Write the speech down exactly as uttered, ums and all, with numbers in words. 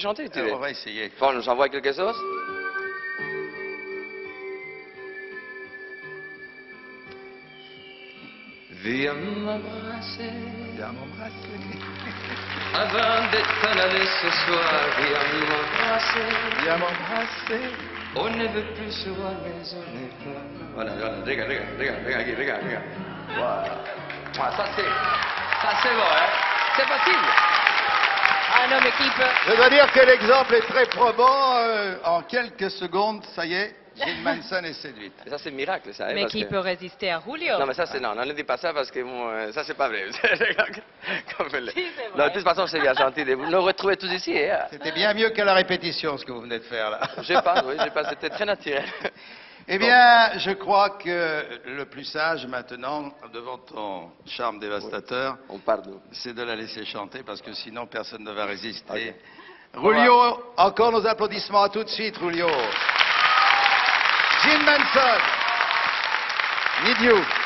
chanter, tu Euh, veux? on va essayer. Bon, nous envoie quelque chose? Viens m'embrasser. Viens m'embrasser. Avant de t'en aller ce soir, viens m'embrasser. Viens m'embrasser. On ne veut plus se voir, mais on est là. Voilà, voilà, regarde, regarde, regarde, regarde, regarde, regarde. Voilà. Voilà, ça c'est, ça c'est bon, hein. C'est facile. Ah non, mais qui peut... Je dois dire que l'exemple est très probant. Euh, en quelques secondes, ça y est, Jim Manson est séduite. Ça c'est miracle, ça. Hein, Mais parce qui que... peut résister à Julio? Non, mais ça c'est non, non, ne dis pas ça parce que moi, ça c'est pas vrai. Comme elle- Si, c'est vrai. Non, de toute façon, c'est bien gentil de vous nous retrouver tous ici. Hein. C'était bien mieux qu'à la répétition, ce que vous venez de faire là. Je pense, oui, je pense, c'était très naturel. Eh bien, je crois que le plus sage maintenant, devant ton charme dévastateur, On part d'où? c'est de la laisser chanter parce que sinon personne ne va résister. Ok. Julio, encore nos applaudissements. À tout de suite, Julio. Jim Manson. Need you.